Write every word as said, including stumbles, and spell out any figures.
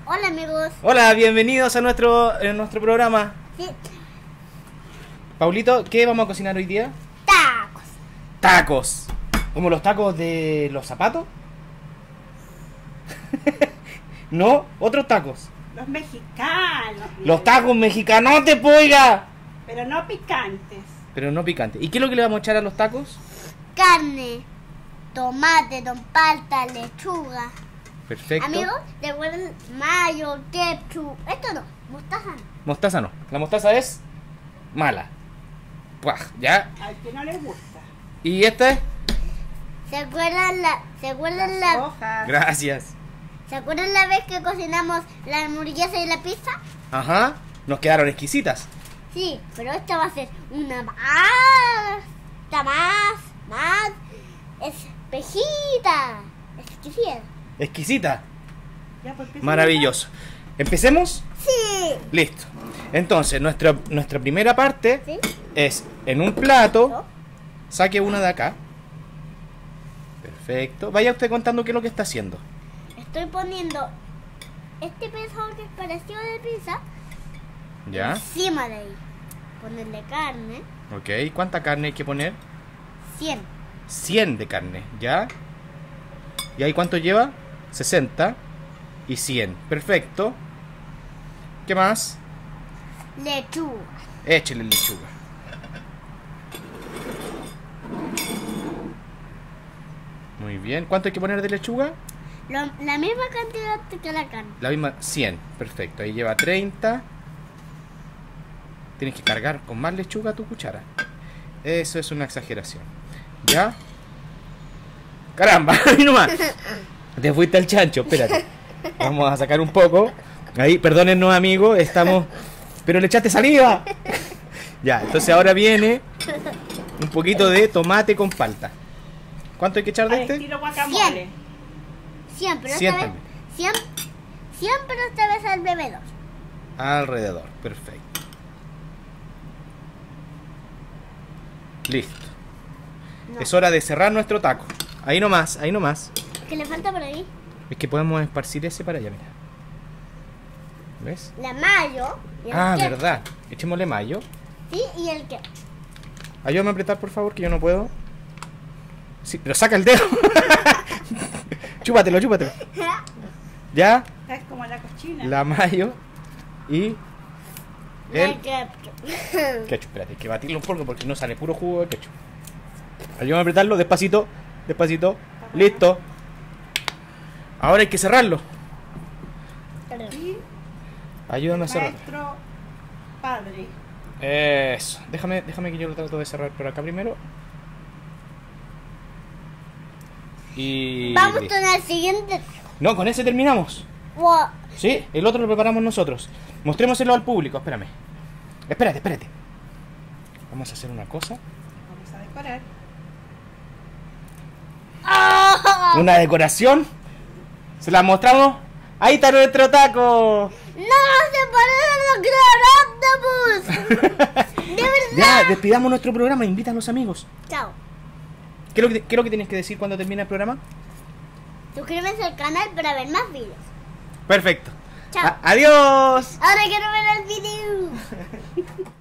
Hola amigos. Hola, bienvenidos a nuestro, a nuestro programa. Sí. Paulito, ¿qué vamos a cocinar hoy día? Tacos. Tacos. ¿Como los tacos de los zapatos? No, otros tacos. Los mexicanos. Los tacos mexicanos te poiga. Pero no picantes. Pero no picante. ¿Y qué es lo que le vamos a echar a los tacos? Carne, tomate, don palta, lechuga. Perfecto. Amigos, recuerden mayo, ketchup. Esto no, mostaza no. Mostaza no. La mostaza es mala. Puaj, ¿ya? Al que no les gusta. ¿Y este? ¿Se acuerdan la, se acuerdan Las la, hojas. Gracias. ¿se acuerdan la vez que cocinamos la hamburguesa y la pizza? Ajá. Nos quedaron exquisitas. Sí, pero esta va a ser una más, esta más, más espejita, exquisita. Exquisita. Ya, pues, ¿qué Maravilloso. ¿Empecemos? Sí. Listo. Entonces, nuestra, nuestra primera parte ¿Sí? es en un plato. ¿No? Saque una de acá. Perfecto. Vaya usted contando qué es lo que está haciendo. Estoy poniendo este pedazo que es parecido de pizza ¿Ya? encima de ahí. Ponerle carne, Ok. ¿Cuánta carne hay que poner? cien. cien de carne. ¿Ya? ¿Y ahí cuánto lleva? sesenta y cien. Perfecto. ¿Qué más? Lechuga. Échele lechuga. Muy bien. ¿Cuánto hay que poner de lechuga? Lo- la misma cantidad que la carne. La misma, cien. Perfecto. Ahí lleva treinta. Tienes que cargar con más lechuga tu cuchara. Eso es una exageración. ¿Ya? ¡Caramba! Ahí nomás. Te fuiste al chancho. Espérate. Vamos a sacar un poco. Ahí, perdónennos amigos. Estamos... Pero le echaste saliva. Ya, entonces ahora viene un poquito de tomate con palta. ¿Cuánto hay que echar de Al este? estilo guacamole. cien, pero cien esta vez. también. cien, cien, pero esta vez al bebedor. Alrededor, perfecto. Listo. No. Es hora de cerrar nuestro taco. Ahí nomás, ahí nomás. ¿Qué le falta por ahí? Es que podemos esparcir ese para allá, mira. ¿Ves? La mayo. Y el Ah, ketchup. verdad. Echémosle mayo. Sí, y el ketchup. Ayúdame a apretar, por favor, que yo no puedo. Sí, pero saca el dedo. Chúpatelo, chúpatelo. Ya, Es como la cochina. la mayo y El el ketchup. ketchup. Espérate, hay que batirlo un poco porque no sale puro jugo de ketchup. Ayúdame a apretarlo, despacito, despacito. Listo. Ahora hay que cerrarlo. Y Ayúdame a cerrar. maestro padre. Eso. Déjame, déjame que yo lo trato de cerrar por acá primero. Y... Vamos listo. con el siguiente. No, con ese terminamos. Wow. Sí, el otro lo preparamos nosotros. Mostrémoselo al público, espérame. Espérate, espérate. Vamos a hacer una cosa. Vamos a decorar. ¡Oh! Una decoración. Se la mostramos. Ahí está nuestro taco. ¡No se parece a los Octopus! ¡De verdad! Ya, despidamos nuestro programa. Invita a los amigos. Chao. ¿Qué es lo que, qué es lo que tienes que decir cuando termine el programa? Suscríbanse al canal para ver más videos. Perfecto. Chao. A- adiós. Ahora quiero ver el video.